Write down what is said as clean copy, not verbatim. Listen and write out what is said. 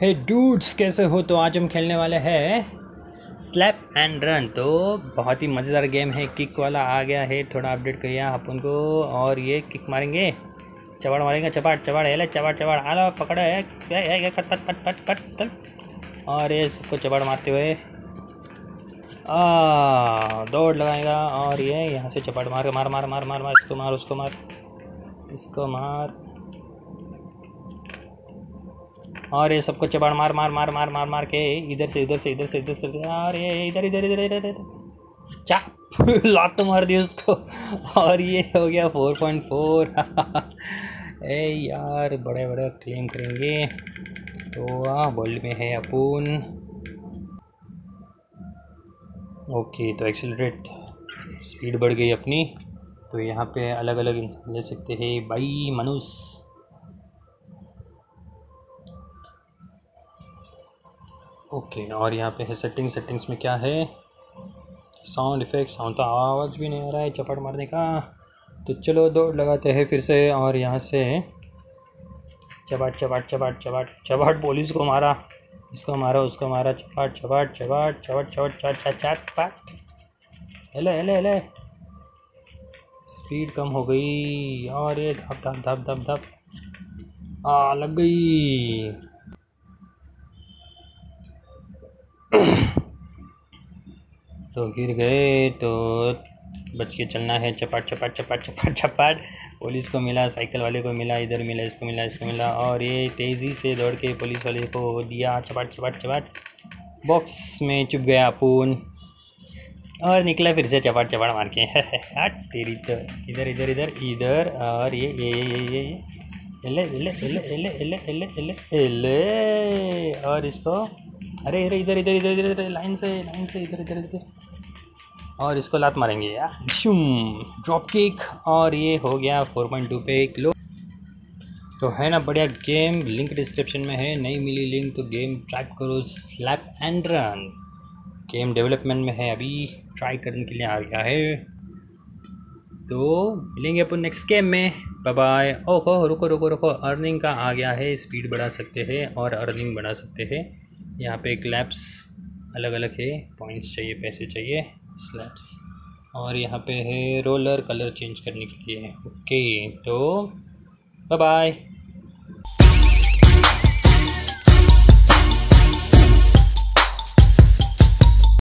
हे dudes, कैसे हो? तो आज हम खेलने वाले हैं स्लैप एंड रन। तो बहुत ही मज़ेदार गेम है। किक वाला आ गया है, थोड़ा अपडेट किया अपन को। और ये किक मारेंगे, चबाड़ मारेंगे, चबाड़ चबाड़ है, चबाड़ चबाड़ आलो पकड़ो है, कट पट पट पट पट पट। और ये सबको चबाड़ मारते हुए दौड़ लगाएगा। और ये यहाँ से चपाट मार मार मार मार मार मार, इसको मार, उसको मार, इसको मार। और ये सबको चबाड़ मार मार मार मार मार मार के इधर से इधर से इधर से इधर से, और ये इधर इधर इधर इधर इधर चाप लात तो मार दी उसको। और ये हो गया 4.4। ए यार, बड़े बड़े क्लेम करेंगे। तो वर्ल्ड में है अपुन। ओके, तो एक्सीलरेट स्पीड बढ़ गई अपनी। तो यहाँ पे अलग अलग इंसान ले सकते हैं भाई, मनुष्य। ओके, और यहाँ पे है सेटिंग्स में क्या है, साउंड इफेक्ट। साउंड तो आवाज़ भी नहीं आ रहा है चपड़ मारने का। तो चलो दौड़ लगाते हैं फिर से। और यहाँ से चबाट चबाट चबाट चबाट चबाट, पुलिस को मारा, इसको मारा, उसको मारा, चबाट चबाट चबाट चबाट चबाट चाट चाट चाट पाट। हेले हेले हेले, स्पीड कम हो गई। और ये धप धप धप धप धप लग गई। तो गिर गए, तो बच के चलना है। चपाट चपाट चपाट चपाट चपाट। पुलिस को मिला, साइकिल वाले को मिला, इधर मिला, इसको मिला, इसको मिला। और ये तेज़ी से दौड़ के पुलिस वाले को दिया चपाट चपाट चपाट। बॉक्स में चुप गया अपुन और निकला फिर से चपाट चपाट मार के। हट तेरी तो, इधर इधर इधर इधर। और ये एले एले एले एले एले एले एले एले। और इसको अरे अरे इधर इधर इधर इधर लाइन से इधर इधर इधर। और इसको लात मारेंगे यार, शूम, ड्रॉप किक। और ये हो गया 4.2 पे एक लो। तो है ना बढ़िया गेम, लिंक डिस्क्रिप्शन में है। नहीं मिली लिंक तो गेम ट्राई करो, slap and run. Game development में है, अभी ट्राई करने के लिए आ गया है। तो मिलेंगे अपन नेक्स्ट गेम में। Bye bye. ओहो, रुको रुको रुको, अर्निंग का आ गया है। स्पीड बढ़ा सकते हैं और अर्निंग बढ़ा सकते हैं। यहाँ पे क्लैप्स अलग अलग है, पॉइंट्स चाहिए, पैसे चाहिए, स्लैप्स। और यहाँ पे है रोलर, कलर चेंज करने के लिए। ओके, तो बाय बाय।